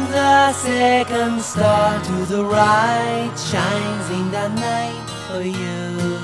The second star to the right shines in the night for you,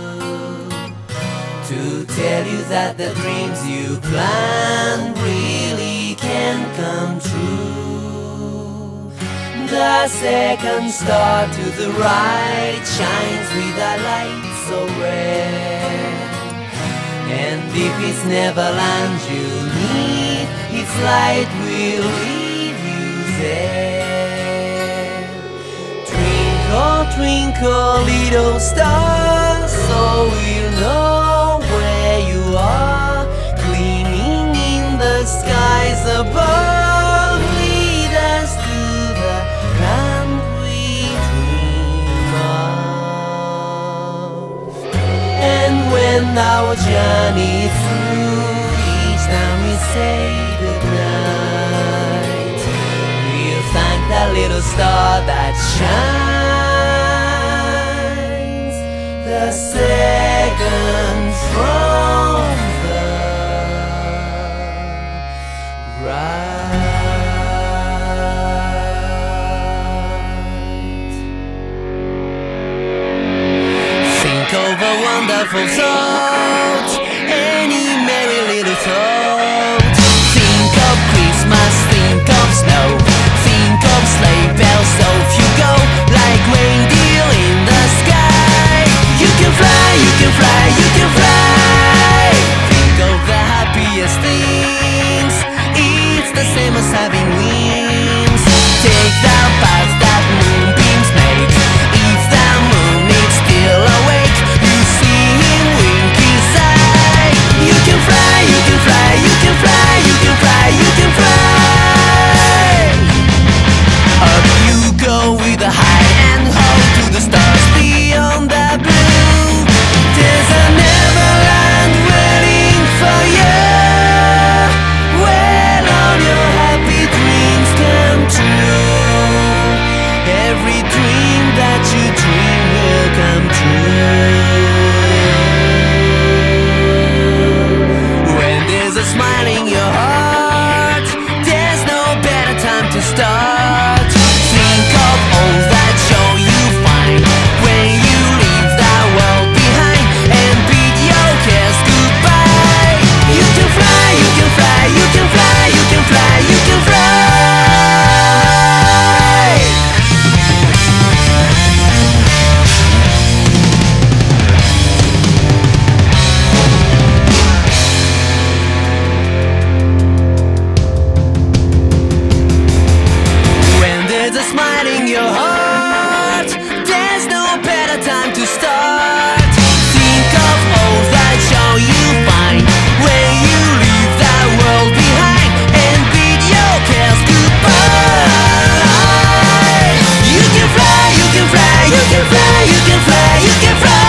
to tell you that the dreams you plan really can come true. The second star to the right shines with a light so red, and if it's Neverland you need, its light will leave you there. Twinkle, twinkle, little star, so we'll know where you are, gleaming in the skies above. Lead us to the land we dream of. And when our journey through, each time we say goodnight, we'll thank that little star that shines the second from the right. Think of a wonderful thought, any merry little thought. Think of Christmas, think of snow, think of sleigh bells, so if you go like reindeer in the sky, you can fly, you can fly, you can fly. Think of the happiest things, it's the same as having wings. Take the path that moonbeams make, if the moon is still awake, you see him wink his eye. You can fly, you can fly, you can fly, you can fly, you can fly. Up you go with a high and ho to the stars beyond the blue. There's a Neverland waiting for you, where all your happy dreams come true. Every dream that you dream will come true. When there's a smile in your heart, there's no better time to start. Think of all that joy you find when you leave the world behind and bid your cares goodbye. You can fly, you can fly, you can fly, you can fly, you can fly. When there's a smile in your heart, there's no better time to start. Think of all that joy you find when you leave the world behind and bid your cares goodbye. You can fly, you can fly, you can fly, you can fly, you can fly.